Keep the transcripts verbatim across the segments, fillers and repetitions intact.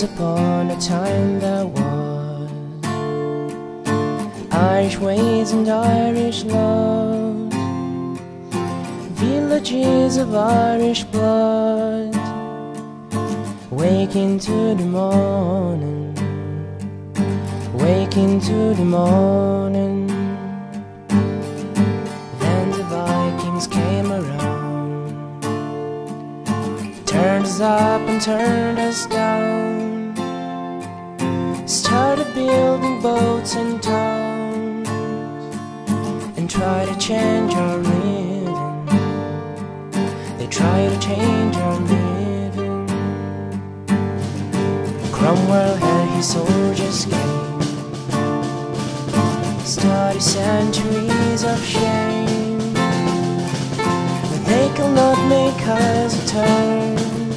Once upon a time there was Irish ways and Irish laws, villages of Irish blood, waking to the morning, waking to the morning. Then the Vikings came around, turned us up and turned us down, started building boats and towns, and tried to change our living. They tried to change our living. Cromwell had his soldiers came, started centuries of shame, but they cannot make us a turn.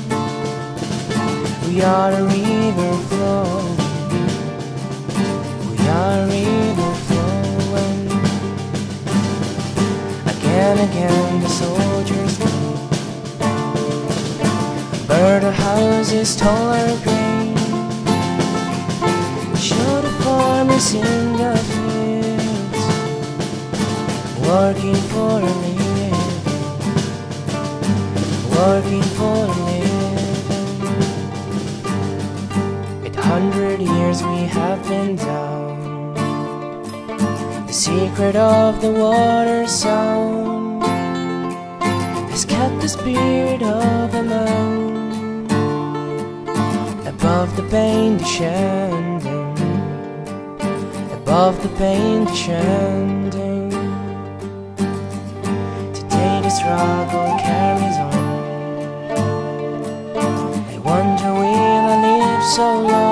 We are a river flowing, we are a river flowing. Again, again the soldiers came, burned our houses, stole our grain, showed the farmers in the fields, working for a living, working for a living. A hundred years we have been down, the secret of the water sound has kept the spirit of a man above the pain descending, above the pain descending. Today the struggle carries on. I wonder will I live so long